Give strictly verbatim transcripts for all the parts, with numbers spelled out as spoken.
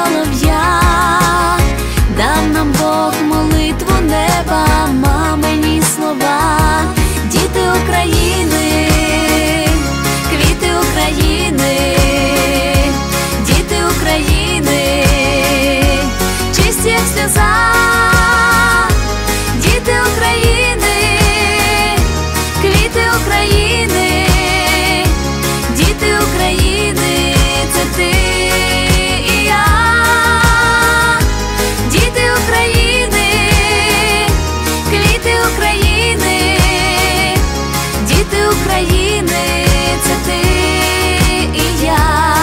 солов'я, дав нам Бог молитву неба, мамині слова. Діти України, квіти України, діти України, чисті як сльоза, діти України, квіти України, діти України, це ти і я. Діти України, квіти України, діти України, це ти і я.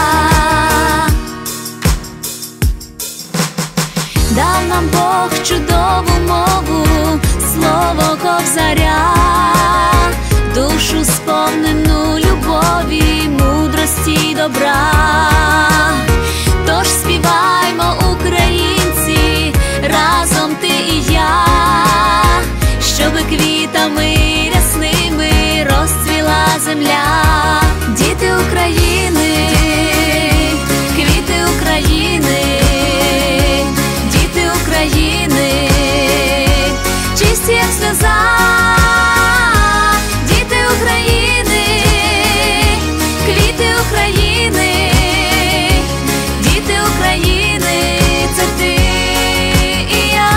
Дав нам Бог чудову мову, слово Кобзаря, душу сповнену любові, мудрості й добра. Тож співаймо, українці, разом ти і я, щоби квітами рясними розцвіла земля. Діти України, квіти України, діти України, чисті як сльоза, діти України, квіти України, діти України, це ти і я.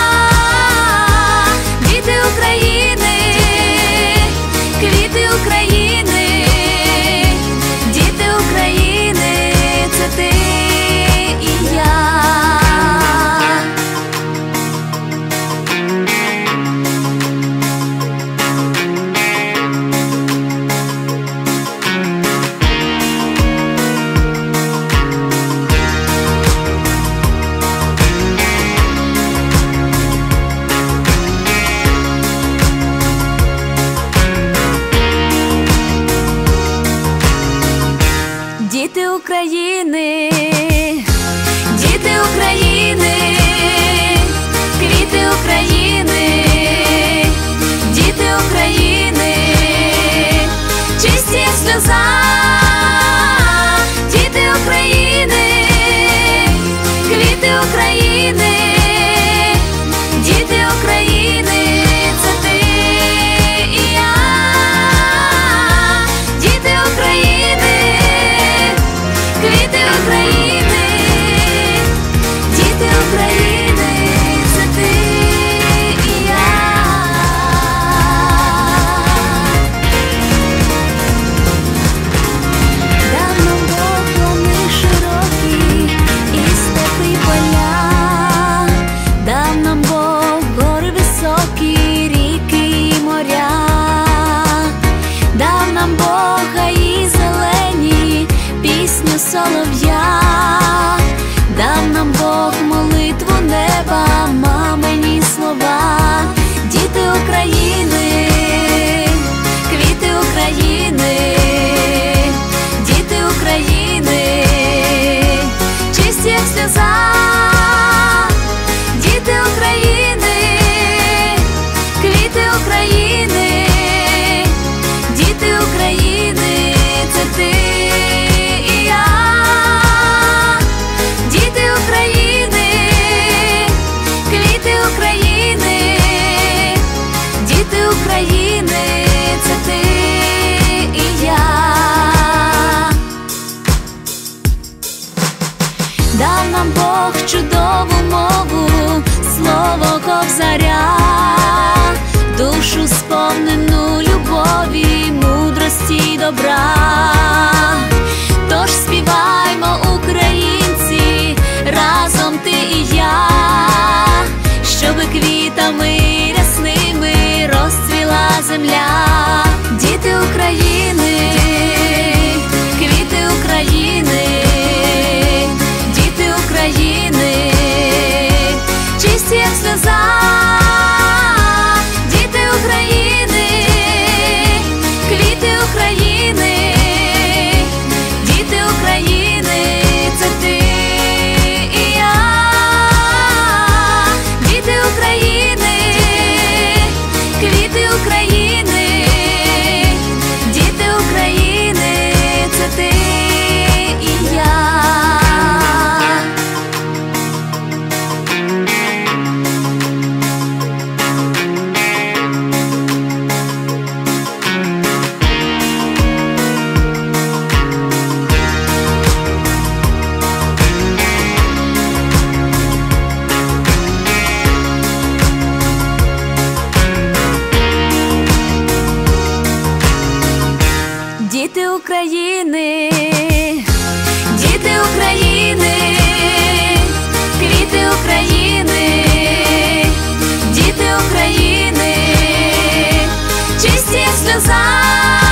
Діти України, квіти України, діти України, це ти і я. Діти України, діти України, квіти України, діти України, чисті як сльоза, діти України, квіти України, діти України, це ти і я. Діти України, квіти України, діти України, це ти і я. Дав нам Бог лани широкі і степи поля, дав нам Бог гори високі, ріки і моря, дав нам Бог гаї зелені, пісню солов'я, дав нам Бог молитву неба, мамині слова. Діти України, квіти України, діти України, чисті як сльоза, діти України, квіти України, діти України, це ти і я. Діти України, квіти України, діти України, це ти і я. Дав нам Бог чудову мову, слово Кобзаря, душу сповнену любові, мудрості й добра. Тож співаймо, українці, разом ти і я, щоби квітами рясними розцвіла земля. Діти України, квіти України, діти України, чисті як сльоза, діти України, квіти України, діти України, це ти і я. Діти України, квіти України, діти України. України, діти України, квіти України, діти України, чисті як сльоза.